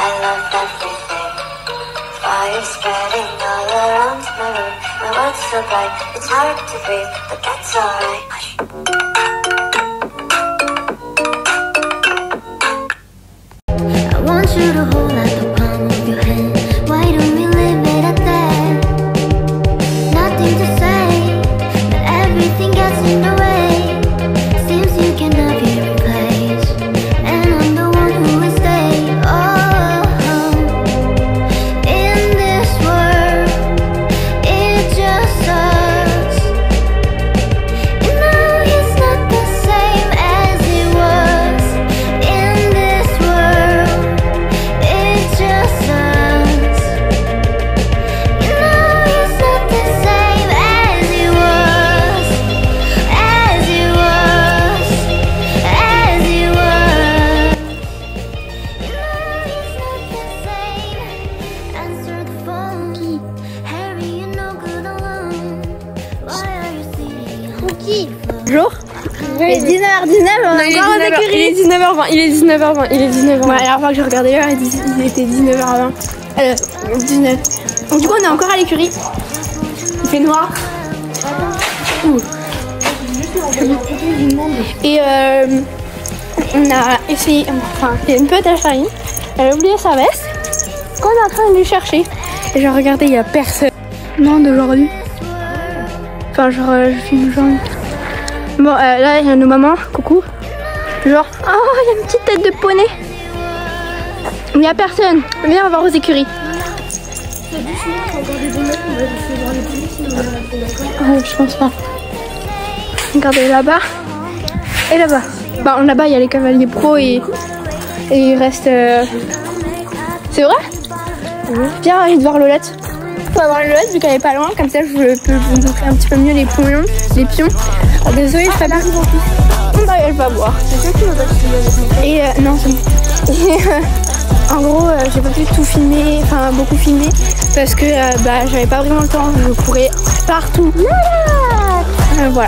love everything. Fire spreading all around my room. My world's so bright, it's hard to breathe, but that's alright. I want you to hold out the palm of your hand. Why don't we leave it at that? Nothing to say, but everything gets in the way. Seems you cannot be replaced, and I'm the one who will stay. Oh, in this world, it's just us. You know it's not the same as it was. In this world, it's just us. You know it's not the same as it was. As it was. As it was. You know it's not the same. Answer the phone. Harry, you're no good alone. Why are you sitting Cookie. Bonjour. Il est 19h19, on est encore aux écuries. Il est 19h20, il est 19h20, il est 19h20. Ouais, la dernière fois que j'ai regardé l'heure, il était 19h20. 19. Donc du coup, on est encore à l'écurie. Il fait noir. Ouh. Et on a essayé, enfin, il y a une petite à Charline. Elle a oublié sa veste. Quand on est en train de lui chercher. Et j'ai regardé, il n'y a personne. Non, d'aujourd'hui. Enfin, genre, je filme genre. Bon, là, il y a nos mamans. Coucou. Genre, oh, il y a une petite tête de poney. Il n'y a personne. Viens, on va voir aux écuries. Oh, je pense pas. Regardez là-bas. Et là-bas. Bah, là-bas, il y a les cavaliers pro et il reste. C'est vrai? Oui. Viens, j'ai envie de voir Lolette. On va voir Lolette vu qu'elle est pas loin. Comme ça, je peux vous montrer un petit peu mieux les pions. Les pions. Oh, désolée, je sais pas. On va elle va boire. Et non, c'est bon. En gros, j'ai pas pu tout filmer, enfin beaucoup filmer, parce que bah j'avais pas vraiment le temps. Je courais partout. Voilà.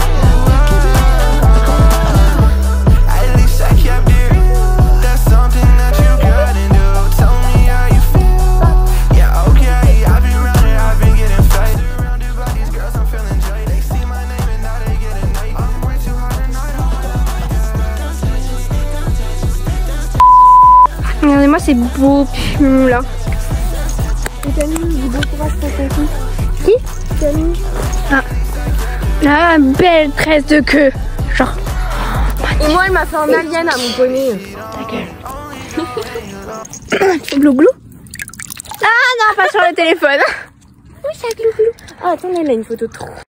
Regardez-moi ces beaux pions là. Et Camille, du beau courage pour ton coup. Qui? Camille. Ah. La belle tresse de queue. Genre. Et moi, elle m'a fait un alien à mon poney. Ta gueule. Glou glou. Ah non, pas sur le téléphone. Oui, ça glou glou. Ah, attends, elle a une photo trop.